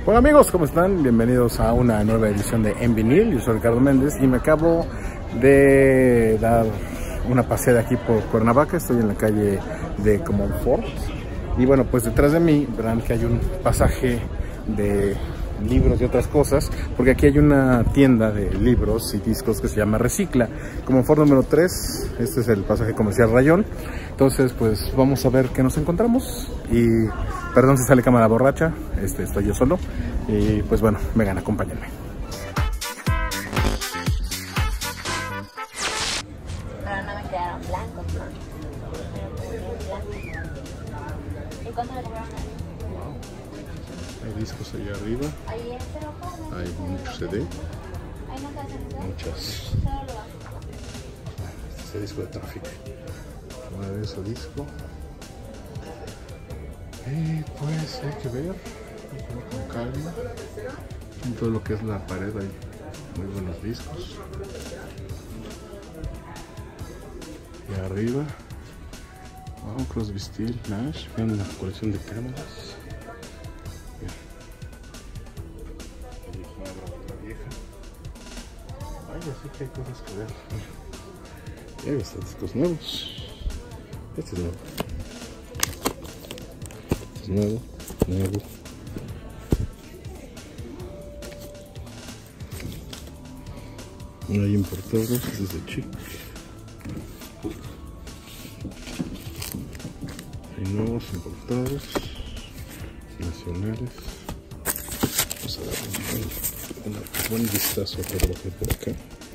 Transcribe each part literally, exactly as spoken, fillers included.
Hola amigos, ¿cómo están? Bienvenidos a una nueva edición de En Vinil. Yo soy Ricardo Méndez y me acabo de dar una paseada aquí por Cuernavaca. Estoy en la calle de Comonfort. Y bueno, pues detrás de mí verán que hay un pasaje de libros y otras cosas, porque aquí hay una tienda de libros y discos que se llama Recicla, Comonfort número tres. Este es el pasaje comercial Rayón. Entonces pues vamos a ver qué nos encontramos. Y perdón si sale cámara borracha, este, estoy yo solo. Y pues bueno, vengan, acompáñenme. Pero no me quedaron blancos, ¿no? ¿Y cuánto le cobraron? Hay discos allá arriba, Ahí es, pero ¿cómo? hay mucho C D, Ahí no te hacen eso. muchas. Solo lo bajo. Este es el disco de tráfico. Una vez ese disco. Y pues hay que ver, hay que ver con calma. En todo lo que es la pared hay muy buenos discos. Y arriba, wow, Crosby, Still, Nash. Vean la colección de cámaras. Bien. Ahí una grabadora vieja. Ay, así que hay cosas que ver. Y hay bastantes discos nuevos. Este es nuevo. Este es nuevo, nuevo. No hay importados, este es de Chic. Hay nuevos importados, nacionales. Vamos a dar un buen, un buen vistazo a todo lo que hay por acá.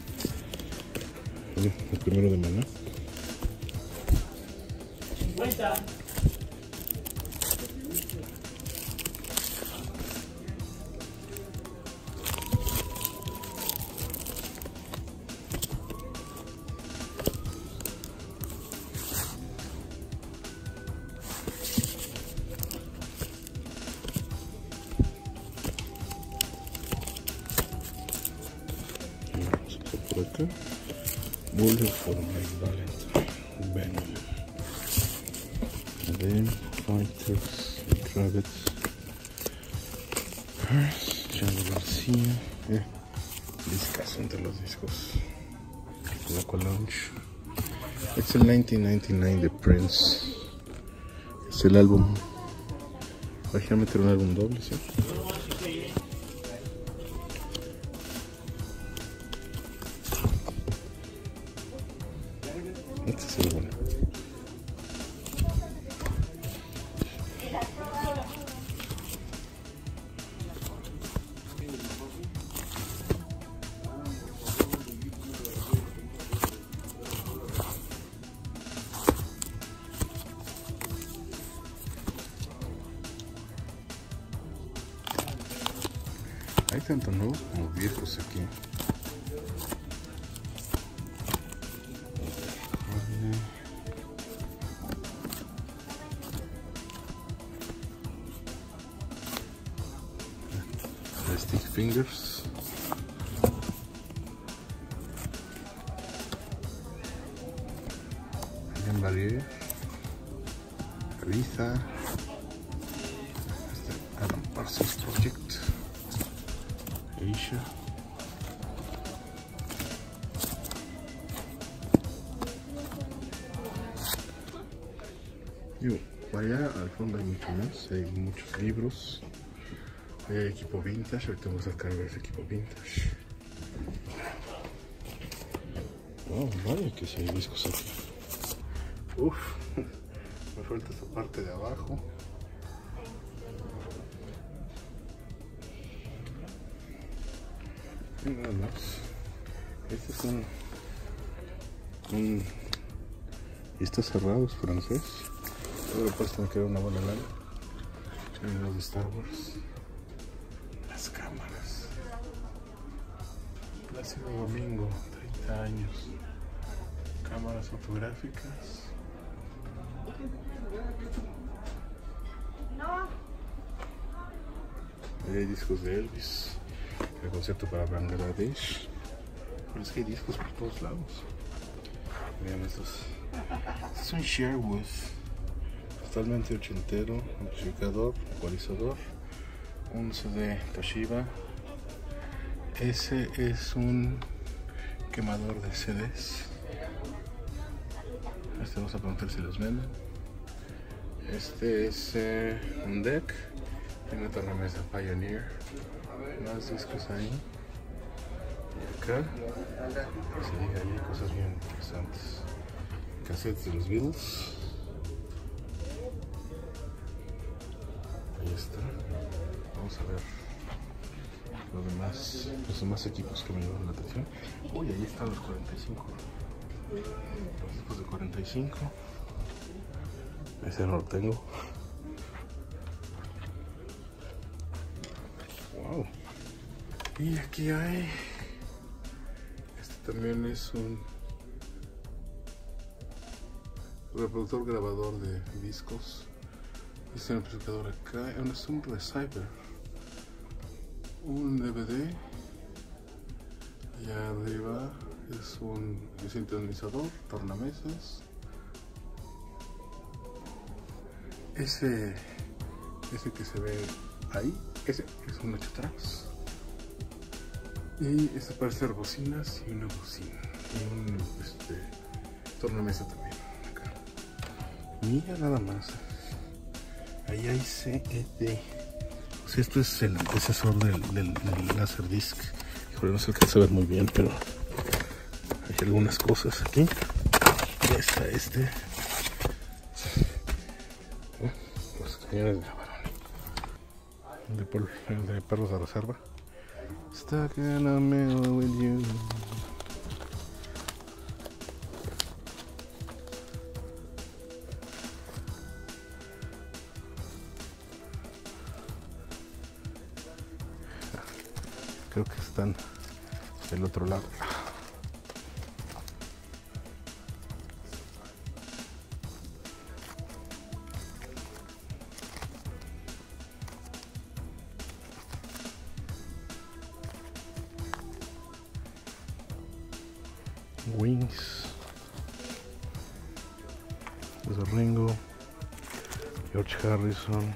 El primero de Maná. Por acá, Bullet for My Valentine, Venom, then Fighters, Rabbits, Hearst, Charlie García, eh, discazo entre los discos, Loco Lounge. Es el mil novecientos noventa y nueve de Prince, es el álbum, voy a meter un álbum doble, ¿sí? Este es el bueno. Hay tanto nuevos como viejos aquí. Stick Fingers. Jean Barrier. Aretha. Este Alan Parsons Project. Asia. Yo, allá al fondo hay mucho más, hay muchos libros. Ahí hay equipo vintage, ahorita vamos a cargar ese equipo vintage. Wow, vaya que si hay discos aquí. Uff, me falta esta parte de abajo. Y nada más. Este es un... un y está cerrado, es francés. Luego pues me queda una buena lana. Tienen los de Star Wars. Las cámaras. Plácido Domingo, treinta años. Cámaras fotográficas. Ahí hay discos de Elvis. El concierto para Bangladesh. Pero es que hay discos por todos lados. Vean estos. Este es un Sherwood. Totalmente ochentero. Amplificador, ecualizador. un C D Toshiba. Ese es un quemador de C Ds. Este vamos a preguntar si los venden. Este es eh, un deck. Tiene una tornamesa Pioneer. Más discos ahí. Y acá se diga ahí cosas bien interesantes. Cassettes de los Beatles. Ahí está. Vamos a ver los demás, los demás equipos que me llaman la atención. Uy, ahí están los cuarenta y cinco. Los discos de cuarenta y cinco. Ese no lo tengo. Wow. Y aquí hay. Este también es un reproductor grabador de discos. Este amplificador acá. Es un receiver. Un D V D. Allá arriba es un sintonizador, tornamesas. Ese, ese que se ve ahí, ese es un ocho tracks. Y este parece ser bocinas y una bocina. Y un este, tornamesa también. Acá. Mira nada más. Ahí hay C E D. O sea, esto es el antecesor del, del, del Laserdisc. Híjole, no se alcanza a ver muy bien, pero hay algunas cosas aquí. Ya está este. Oh, los cañones grabaron. De, por, de perros de reserva. Stuck in a middle with you. Creo que están del otro lado. Wings. Desde Ringo. George Harrison.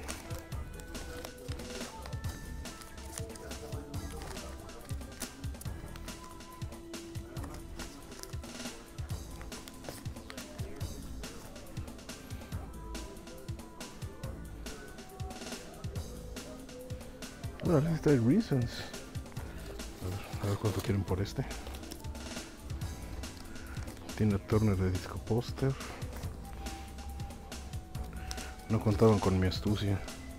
Bueno, la lista de Reasons. A ver, a ver cuánto quieren por este. Tina Turner de disco póster. No contaban con mi astucia.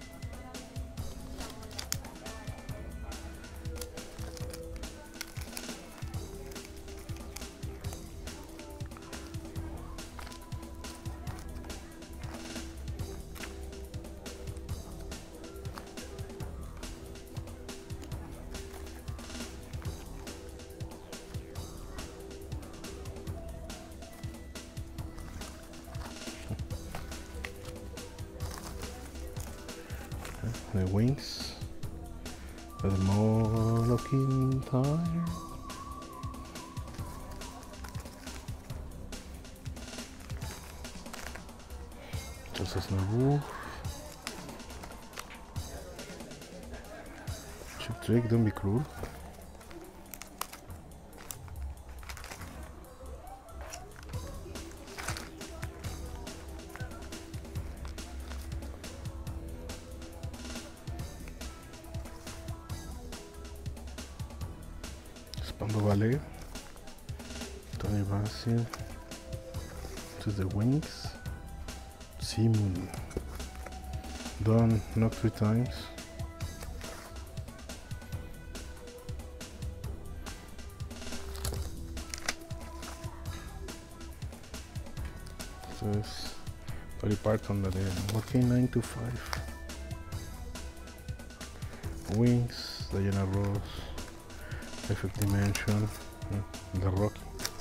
The Wings, The Molokin Tire. Entonces no. Chip Trick, Don't Be Cruel. Spandau Ballet, Tony Basil, To the Wings, Simon, Don't Knock Three Times, esto es Dolly Parton, la de Working nine to five, Wings, Diana Ross, Perfect Dimension, The Rocky.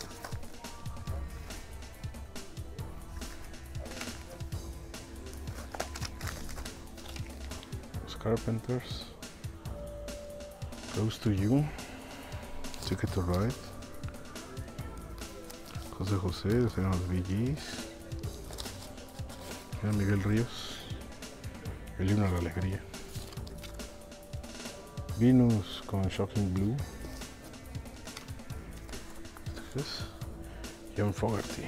Los Carpenters, Close to You, Ticket to Ride, José José, de los Bee Gees, Miguel Ríos, El himno a la alegría. Venus con Shocking Blue. Este es John Fogerty.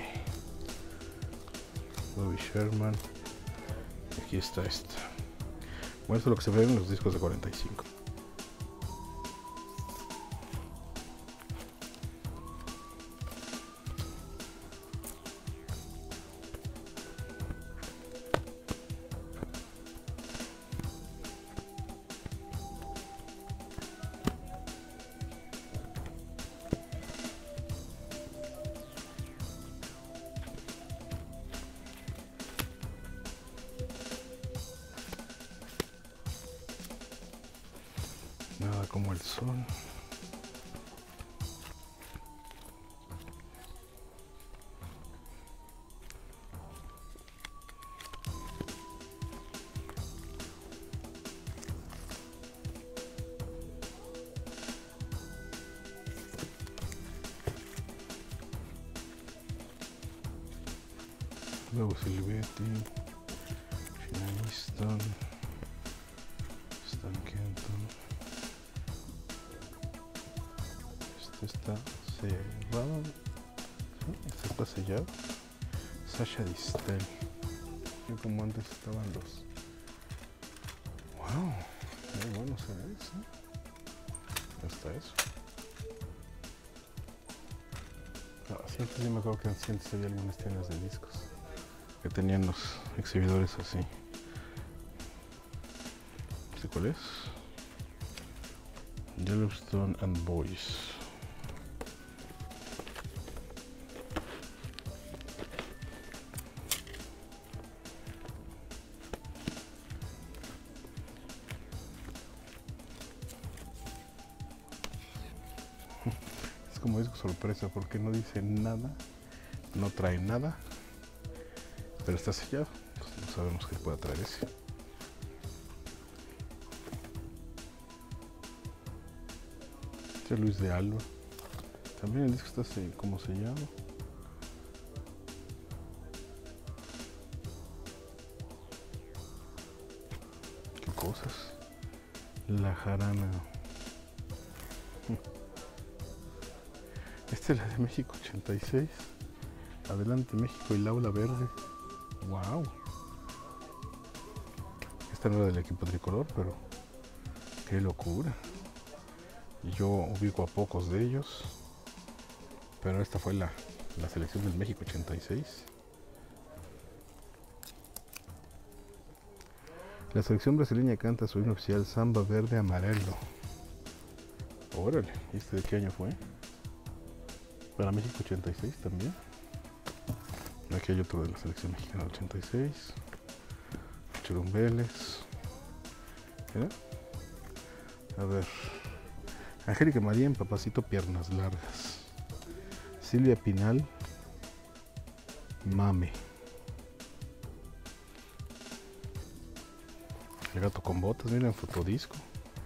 Bobby Sherman. Aquí está esta. Bueno, esto es lo que se ve en los discos de cuarenta y cinco. Nada como el sol. Luego Silvetti, Sheena Easton, Stan Kenton. Este está sellado. ¿Sí? Este está sellado. Sasha Distel. Y como antes estaban los. Wow, muy bueno se ve eso. Hasta eso. No, siempre sí me acuerdo que antes había algunas tiendas de discos que tenían los exhibidores así. ¿Este cuál es? Yellowstone and Boys. Es como disco sorpresa porque no dice nada, no trae nada, pero está sellado, entonces no sabemos qué pueda traer ese. Este es Luis de Alba, también el disco está como sellado. Qué cosas. La jarana. Esta es la de México ochenta y seis. Adelante México y Laula Verde. Wow. Esta no era del equipo tricolor, pero qué locura. Yo ubico a pocos de ellos, pero esta fue la, la selección del México ochenta y seis. La selección brasileña canta su himno oficial Samba Verde Amarelo. Órale, ¿y este de qué año fue? Para México ochenta y seis también. Aquí hay otro de la selección mexicana ochenta y seis. Churumbeles. ¿Eh? A ver. Angélica María en Papacito Piernas Largas. Silvia Pinal. Mame. El gato con botas, miren, fotodisco.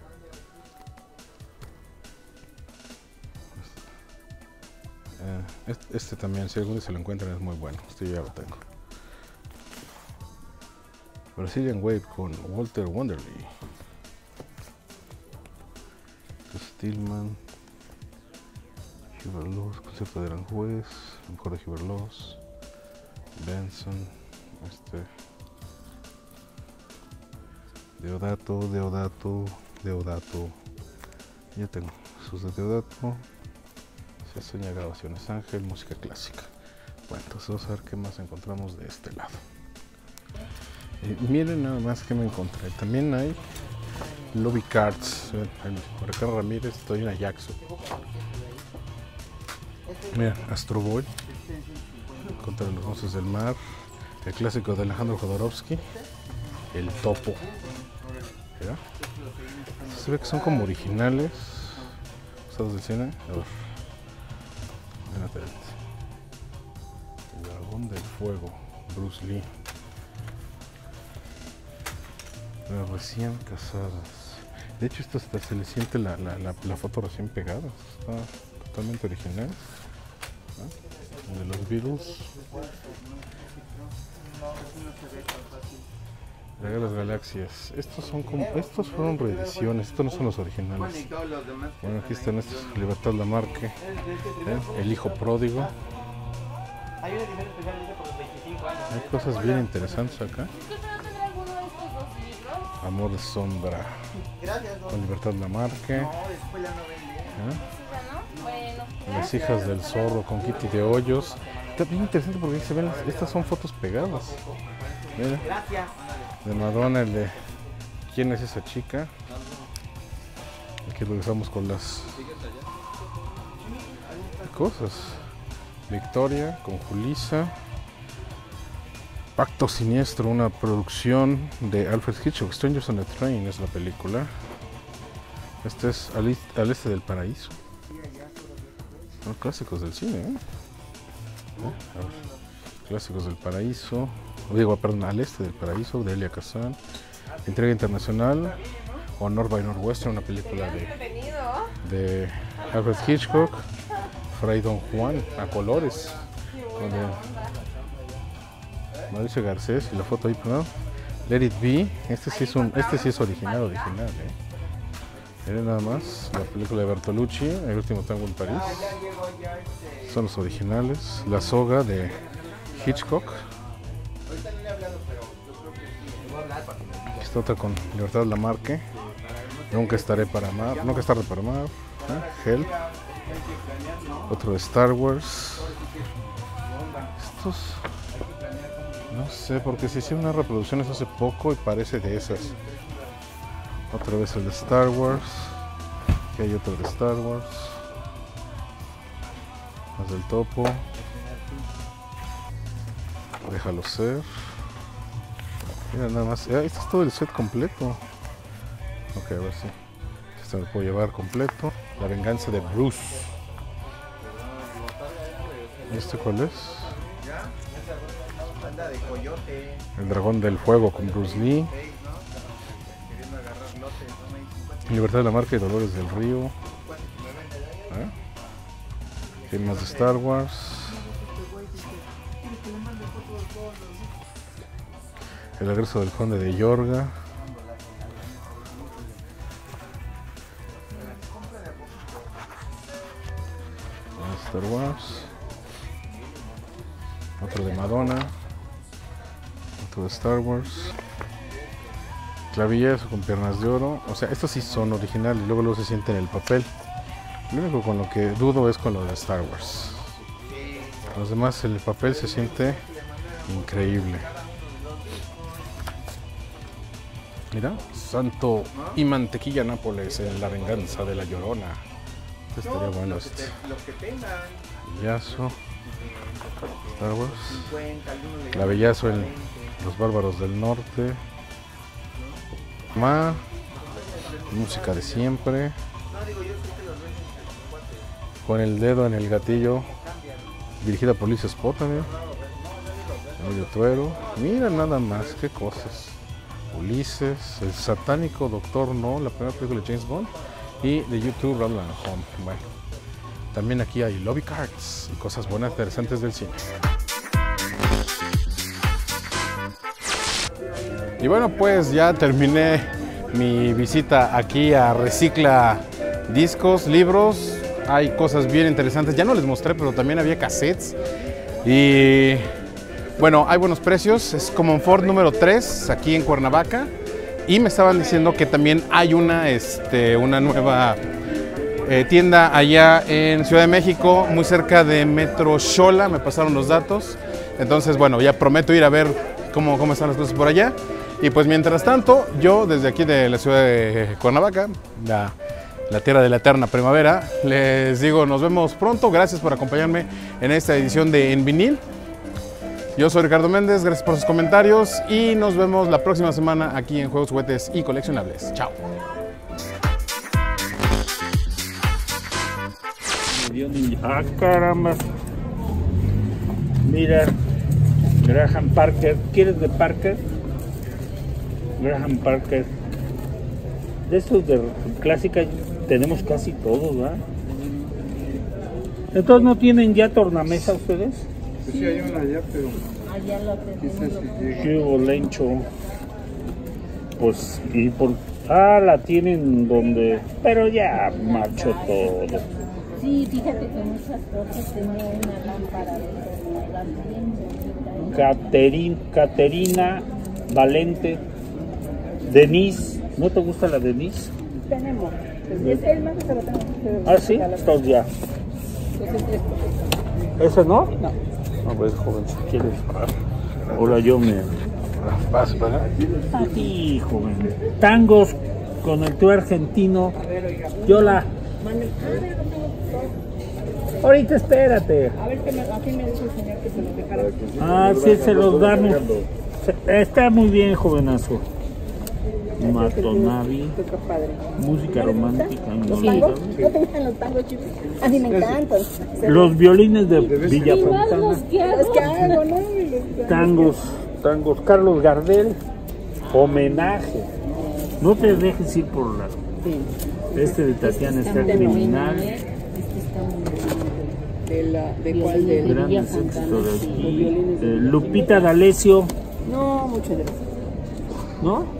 Este, este también, si algún día se lo encuentran, es muy bueno. Este yo ya lo tengo. Brazilian Wave con Walter Wonderly. Stillman. Hubert Laws, concierto de Aranjuez. Mejor de Hubert Laws. Benson. Este. Deodato, Deodato, Deodato. Ya tengo sus de Deodato. Se sueña grabaciones Ángel, música clásica. Bueno, entonces vamos a ver qué más encontramos de este lado. Eh, miren nada más que me encontré. También hay Lobby Cards. Por acá Ramírez, estoy en Ajaxo. Mira, Astro Boy. Contra los monstruos del mar. El clásico de Alejandro Jodorowsky. El Topo. ¿Mira? Se ve que son como originales. Usados de cine. A ver. El dragón del fuego, Bruce Lee. Las recién casadas. De hecho, esto hasta se le siente la, la, la, la foto recién pegada. Está totalmente original. ¿No? De los Beatles. La Guerra de las Galaxias. Estos son como, estos fueron reediciones, estos no son los originales. Bueno, aquí están estos, Libertad Lamarque, ¿eh? El hijo pródigo. Hay cosas bien interesantes acá. Amor de sombra. Con Libertad Lamarque. ¿Eh? Las hijas del zorro con Kitty de Hoyos. Está bien interesante porque se ven las, estas son fotos pegadas. Mira. De Madonna, el de ¿quién es esa chica? Aquí regresamos con las cosas. Victoria con Julissa. Pacto Siniestro, una producción de Alfred Hitchcock. Strangers on a Train es la película. Este es Al, al Este del Paraíso. Son clásicos del cine, ¿eh? ¿Eh? A ver. Clásicos del Paraíso. Digo, perdón, Al Este del Paraíso, de Elia Kazan. Entrega Internacional, Honor by Northwestern, una película de, de Alfred Hitchcock. Fray Don Juan, a colores. Mauricio Garcés, y la foto ahí, ¿no? Let It Be, este sí es, un, este sí es original, original, ¿eh? Miren nada más, la película de Bertolucci, El último tango en París. Son los originales. La soga de Hitchcock. Esta otra con Libertad Lamarque. Nunca estaré para amar. Nunca estaré para amar. ¿Eh? Hell. Otro de Star Wars. Estos. No sé, porque se hicieron unas reproducciones hace poco y parece de esas. Otra vez el de Star Wars. Aquí hay otro de Star Wars. Más del topo. Déjalo ser. Mira nada más. Eh, este es todo el set completo. Ok, a ver si este me puedo llevar completo. La venganza de Bruce. ¿Y este cuál es? El dragón del fuego con Bruce Lee. Libertad Lamarque y Dolores del Río. ¿Eh? ¿Qué más de Star Wars? El regreso del conde de Yorga. Star Wars. Otro de Madonna. Otro de Star Wars. Clavillazo con piernas de oro. O sea, estos sí son originales. Luego luego se sienten en el papel. Lo único con lo que dudo es con lo de Star Wars. Los demás, el papel se siente increíble. Mira, Santo y Mantequilla Nápoles en La venganza de la Llorona. Este estaría bueno este. Clavillazo. Star Wars. Clavillazo en Los Bárbaros del Norte. Ma. Música de siempre. Con el dedo en el gatillo. Dirigida por Luis Spot también. Medio Tuero. Mira nada más, qué cosas. Ulises, El satánico Doctor No, la primera película de James Bond. Y de YouTube, Rattle and Home. Bueno, también aquí hay lobby cards y cosas buenas, interesantes del cine. Y bueno, pues ya terminé mi visita aquí a Recicla Discos, Libros. Hay cosas bien interesantes. Ya no les mostré, pero también había cassettes. Y bueno, hay buenos precios. Es Common Ford número tres, aquí en Cuernavaca. Y me estaban diciendo que también hay una, este, una nueva eh, tienda allá en Ciudad de México, muy cerca de Metro Xola. Me pasaron los datos. Entonces, bueno, ya prometo ir a ver cómo, cómo están las cosas por allá. Y pues mientras tanto, yo desde aquí de la ciudad de Cuernavaca, la, la tierra de la eterna primavera, les digo, nos vemos pronto. Gracias por acompañarme en esta edición de En Vinil. Yo soy Ricardo Méndez, gracias por sus comentarios y nos vemos la próxima semana aquí en Juegos, Juguetes y Coleccionables. Chao. Ah, caramba. Mira, Graham Parker. ¿Quieres de Parker? Graham Parker. De estos de clásica tenemos casi todos, ¿verdad? Entonces, ¿no tienen ya tornamesa ustedes? Sí, hay una allá, pero Allá lo tenemos. quizás si llegue. Qué bolencho. pues, y por... Ah, la tienen donde... Pero ya marchó todo. Sí, fíjate que muchas cosas tenía una lámpara de gas bien bonita. Caterin, Caterina Valente. Denise. ¿No te gusta la Denise? Tenemos. Es el más que lo tenemos. Ah, sí, estos ya. Entonces, esto. ¿Ese no? No. A ver, joven, si quieres. Ahora yo me... Vas, ¿verdad? A ti, joven. Tangos con el tú argentino. Yo la... Ahorita espérate. A ver, que me, aquí me dice el señor que se lo dejara. Ah, sí, se los damos. Está muy bien, jovenazo. Matonavi. Qué padre. Música romántica. ¿Los tangos? ¿No te gustan los tangos, chicos? A mí me encantan. Los violines de Villa Fontana. Los que hago, ¿no? Tangos, tangos. Carlos Gardel. Homenaje. No te dejes ir por la... Este de Tatiana está criminal. ¿De, la, de cuál? De Grandes éxitos de aquí. Eh, Lupita D'Alessio. No, muchas gracias. ¿No?